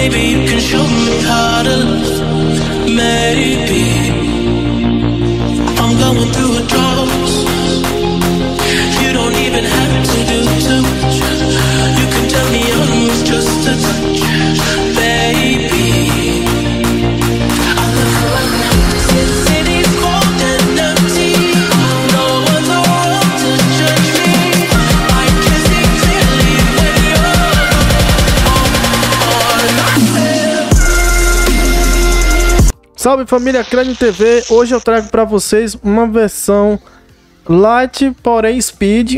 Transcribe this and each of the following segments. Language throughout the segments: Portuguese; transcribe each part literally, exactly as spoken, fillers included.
maybe you can show me how to love. Maybe I'm going through a drought. You don't even have to do too much. You can tell me I'm worth just a touch, baby. I love the city's cold and empty. No one's around to judge me. I can see clearly when you're on. Salve família Crânio T V, hoje eu trago para vocês uma versão light, porém speed,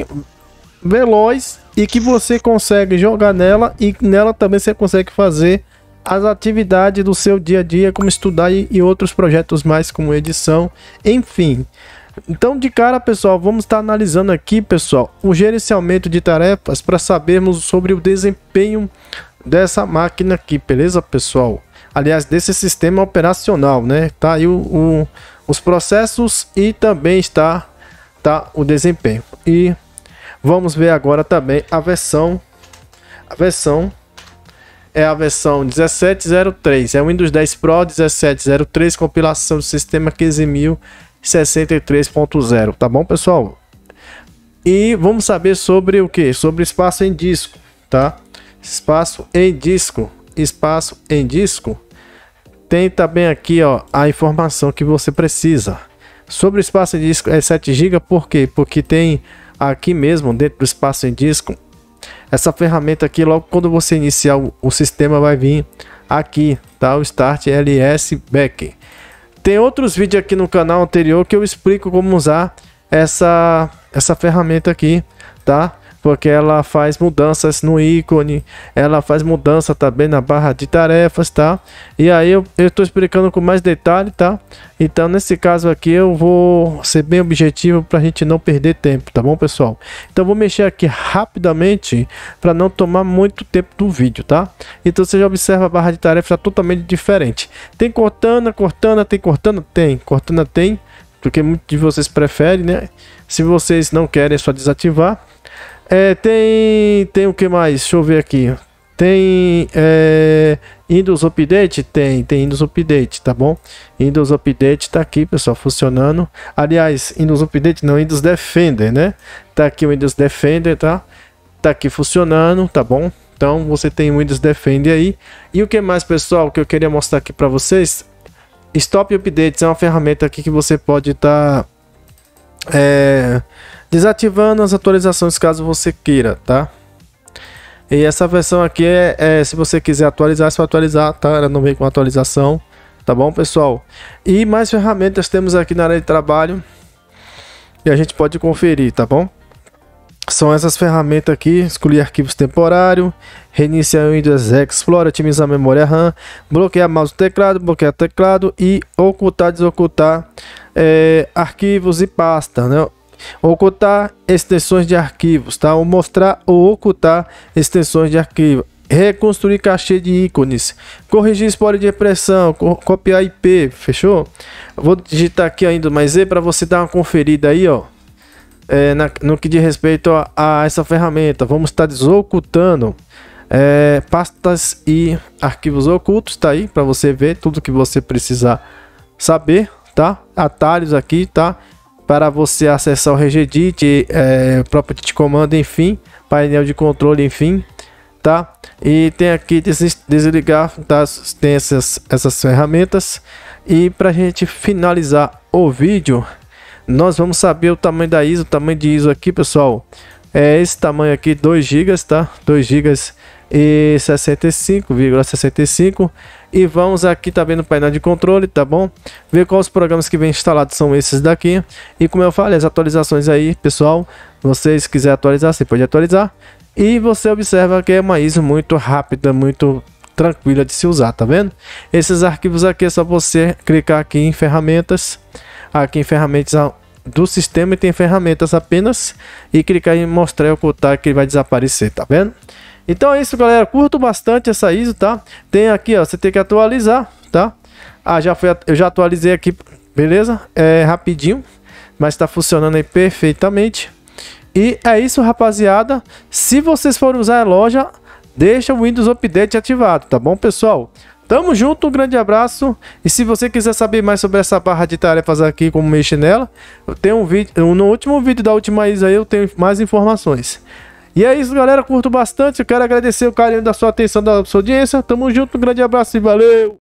veloz, e que você consegue jogar nela, e nela também você consegue fazer as atividades do seu dia a dia, como estudar e, e outros projetos mais, como edição, enfim. Então de cara, pessoal, vamos estar analisando aqui, pessoal, o gerenciamento de tarefas para sabermos sobre o desempenho dessa máquina aqui, beleza, pessoal? Aliás, desse sistema operacional, né? Tá aí o, o, os processos e também está tá o desempenho. E vamos ver agora também a versão. A versão é a versão dezessete zero três. É o Windows dez Pro dezessete zero três, compilação do sistema quinze mil e sessenta e três ponto zero. Tá bom, pessoal? E vamos saber sobre o que? Sobre espaço em disco, tá? Espaço em disco. Espaço em disco. Tem também aqui, ó, a informação que você precisa. Sobre o espaço em disco é sete gigas, por quê? Porque tem aqui mesmo, dentro do espaço em disco, essa ferramenta aqui, logo quando você iniciar o, o sistema vai vir aqui, tá? O Start L S Back. Tem outros vídeos aqui no canal anterior que eu explico como usar essa, essa ferramenta aqui, tá? Porque ela faz mudanças no ícone, ela faz mudança também na barra de tarefas, tá? E aí eu estou explicando com mais detalhe, tá? Então nesse caso aqui eu vou ser bem objetivo para a gente não perder tempo, tá bom, pessoal? Então vou mexer aqui rapidamente para não tomar muito tempo do vídeo, tá? Então você já observa, a barra de tarefas está totalmente diferente. Tem Cortana, Cortana, tem Cortana? Tem, Cortana tem, porque muitos de vocês preferem, né? Se vocês não querem, é só desativar. É, tem, tem o que mais? Deixa eu ver aqui. Tem é, Windows Update? Tem, tem Windows Update, tá bom? Windows Update tá aqui, pessoal, funcionando. Aliás, Windows Update não, Windows Defender, né? Tá aqui o Windows Defender, tá? Tá aqui funcionando, tá bom? Então você tem o Windows Defender aí. E o que mais, pessoal, que eu queria mostrar aqui para vocês? Stop Updates é uma ferramenta aqui que você pode estar... Tá, é, desativando as atualizações caso você queira, tá? E essa versão aqui é, é se você quiser atualizar, é só atualizar, tá? Ela não vem com atualização, tá bom, pessoal? E mais ferramentas temos aqui na área de trabalho e a gente pode conferir, tá bom? São essas ferramentas aqui: excluir arquivos temporários, reiniciar o Windows Explorer, otimizar a memória RAM, bloquear mouse e teclado, bloquear teclado e ocultar, desocultar é, arquivos e pasta, né? Ocultar extensões de arquivos, tá? Ou mostrar ou ocultar extensões de arquivo. Reconstruir caixa de ícones, corrigir spoiler de impressão, co copiar I P, fechou? Vou digitar aqui ainda mais Z para você dar uma conferida aí, ó. É, na, no que diz respeito a, a essa ferramenta, vamos estar desocultando é, pastas e arquivos ocultos, tá aí para você ver tudo que você precisar saber, tá? Atalhos aqui, tá? Para você acessar o Regedit, é, Property Command, enfim, painel de controle, enfim, tá? E tem aqui des desligar, tá? Tem essas, essas ferramentas. E para a gente finalizar o vídeo, nós vamos saber o tamanho da I S O. O tamanho de I S O aqui, pessoal, é esse tamanho aqui, dois gigas, tá? dois gigas e sessenta e cinco vírgula sessenta e cinco. E vamos aqui também no painel de controle, tá bom? Ver quais os programas que vem instalados são esses daqui. E como eu falei, as atualizações aí, pessoal, vocês quiserem atualizar, você pode atualizar. E você observa que é uma I S O muito rápida, muito tranquila de se usar, tá vendo? Esses arquivos aqui é só você clicar aqui em ferramentas, aqui em ferramentas do sistema, e tem ferramentas apenas, e clicar em mostrar e ocultar que ele vai desaparecer, tá vendo? Então é isso, galera, curto bastante essa I S O, tá? Tem aqui, ó, você tem que atualizar, tá? Ah, já foi, eu já atualizei aqui, beleza? É rapidinho, mas está funcionando aí perfeitamente. E é isso, rapaziada. Se vocês forem usar a loja, deixa o Windows Update ativado, tá bom, pessoal? Tamo junto, um grande abraço. E se você quiser saber mais sobre essa barra de tarefas aqui, como mexer nela, eu tenho um vídeo, no último vídeo da última Isa aí eu tenho mais informações. E é isso, galera, curto bastante. Eu quero agradecer o carinho da sua atenção, da sua audiência. Tamo junto, um grande abraço e valeu!